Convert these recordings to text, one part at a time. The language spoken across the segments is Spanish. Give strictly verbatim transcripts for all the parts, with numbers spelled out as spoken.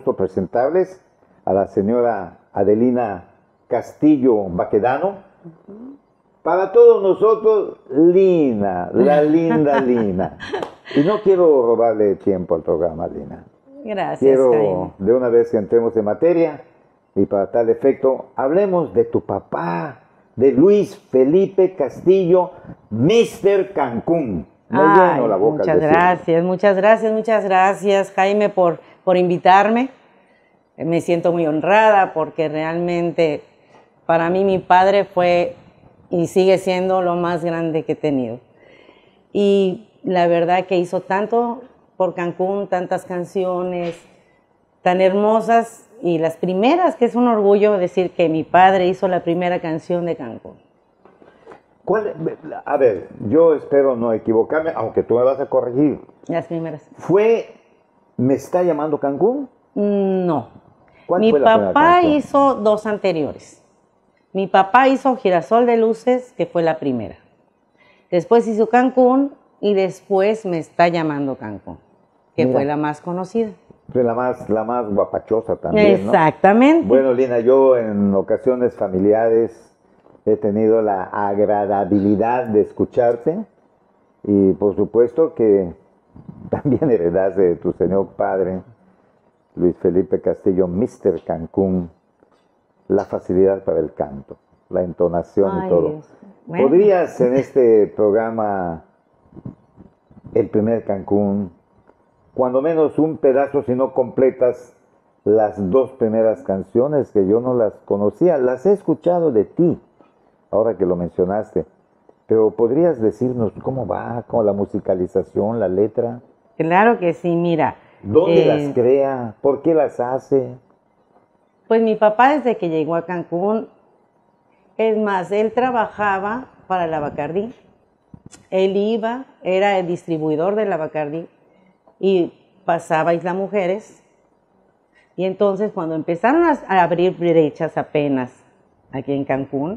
gusto presentarles a la señora Adelina Castillo Baquedano. Uh-huh. Para todos nosotros, Lina, la linda Lina. Y no quiero robarle tiempo al programa, Lina. Gracias, Quiero, Jaime. de una vez que entremos en materia, y para tal efecto, hablemos de tu papá, de Luis Felipe Castillo, mister Cancún. Me Ay, lleno la boca muchas al decirlo. gracias, muchas gracias, muchas gracias, Jaime, por, por invitarme. Me siento muy honrada porque realmente para mí mi padre fue y sigue siendo lo más grande que he tenido. Y la verdad que hizo tanto por Cancún, tantas canciones tan hermosas, y las primeras, que es un orgullo decir que mi padre hizo la primera canción de Cancún. ¿Cuál? A ver, yo espero no equivocarme, aunque tú me vas a corregir. Las primeras. ¿Fue Me está llamando Cancún? No. ¿Cuál Mi fue la primera papá canción? hizo dos anteriores. Mi papá hizo Girasol de Luces, que fue la primera. Después hizo Cancún y después Me está llamando Cancún, que Mira, fue la más conocida. fue la más, la más guapachosa también, Exactamente. ¿no? Bueno, Lina, yo en ocasiones familiares he tenido la agradabilidad de escucharte y por supuesto que también heredaste de tu señor padre, Luis Felipe Castillo, mister Cancún, la facilidad para el canto, la entonación Ay, y todo. Dios. Bueno. ¿Podrías en este programa, el primer Cancún, cuando menos un pedazo, si no completas las dos primeras canciones que yo no las conocía, las he escuchado de ti, ahora que lo mencionaste, pero podrías decirnos cómo va, con la musicalización, la letra? Claro que sí, mira. ¿Dónde eh, las crea? ¿Por qué las hace? Pues mi papá desde que llegó a Cancún, es más, él trabajaba para la Bacardí. Él iba, era el distribuidor de la Bacardí y pasaba a Isla Mujeres. Y entonces cuando empezaron a, a abrir brechas apenas aquí en Cancún,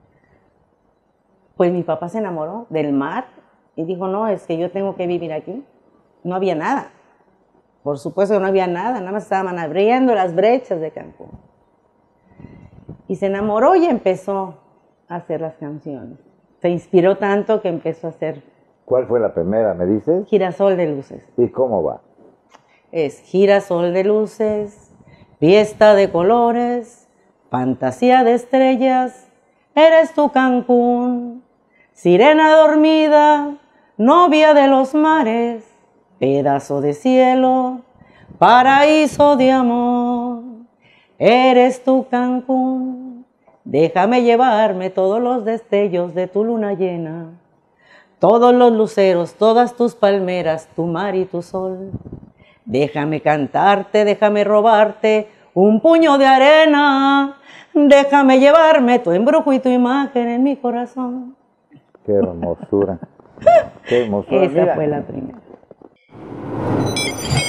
pues mi papá se enamoró del mar y dijo, no, es que yo tengo que vivir aquí. No había nada. Por supuesto que no había nada, nada más estaban abriendo las brechas de Cancún. Y se enamoró y empezó a hacer las canciones. Se inspiró tanto que empezó a hacer... ¿Cuál fue la primera, me dices? Girasol de Luces. ¿Y cómo va? Es girasol de luces, fiesta de colores, fantasía de estrellas, eres tu Cancún, sirena dormida, novia de los mares, pedazo de cielo, paraíso de amor, eres tu Cancún, déjame llevarme todos los destellos de tu luna llena, todos los luceros, todas tus palmeras, tu mar y tu sol. Déjame cantarte, déjame robarte un puño de arena, déjame llevarme tu embrujo y tu imagen en mi corazón. Qué hermosura, qué hermosura. Esa Mira, fue la primera.